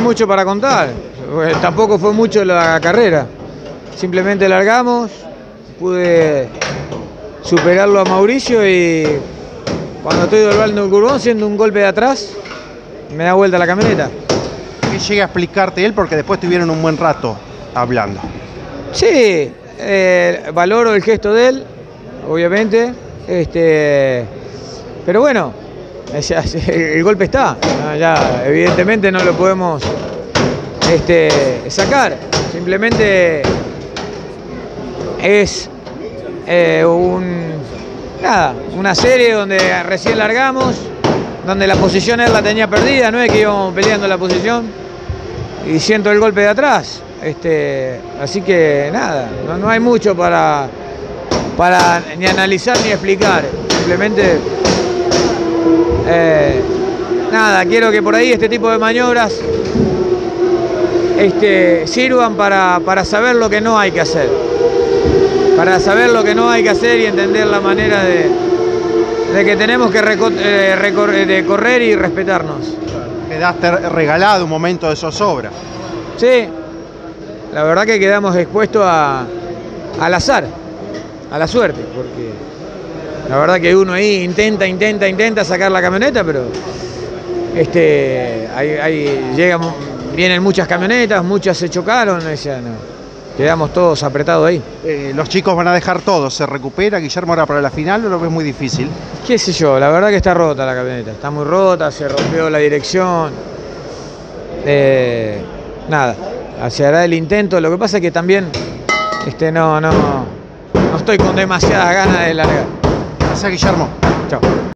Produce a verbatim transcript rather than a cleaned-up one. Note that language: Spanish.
mucho para contar, tampoco fue mucho la carrera, simplemente largamos, pude superarlo a Mauricio y cuando estoy doblando el curvón, siendo un golpe de atrás, me da vuelta la camioneta. Que llegue a explicarte él porque después tuvieron un buen rato hablando. Sí, eh, valoro el gesto de él, obviamente, este, pero bueno, el golpe está, ya evidentemente no lo podemos este, sacar, simplemente es eh, un, nada, una serie donde recién largamos, donde la posición él la tenía perdida, no es que íbamos peleando la posición y siento el golpe de atrás, este, así que nada, no, no hay mucho para, para ni analizar ni explicar, simplemente Eh, nada, quiero que por ahí este tipo de maniobras este, sirvan para, para saber lo que no hay que hacer. Para saber lo que no hay que hacer y entender la manera de, de que tenemos que reco eh, recorrer, de correr y respetarnos. Quedaste regalado un momento de zozobra. Sí, la verdad que quedamos expuestos a, al azar, a la suerte, porque la verdad que uno ahí intenta, intenta, intenta sacar la camioneta, pero este, ahí, ahí llegan, vienen muchas camionetas, muchas se chocaron, o sea, no, quedamos todos apretados ahí. Eh, los chicos van a dejar todo, se recupera Guillermo ahora para la final, ¿o lo ves muy difícil? Qué sé yo, la verdad que está rota la camioneta, está muy rota, se rompió la dirección, eh, nada, se hará el intento, lo que pasa es que también este, no, no, no estoy con demasiadas ganas de largar. Gracias, Guillermo. Chao.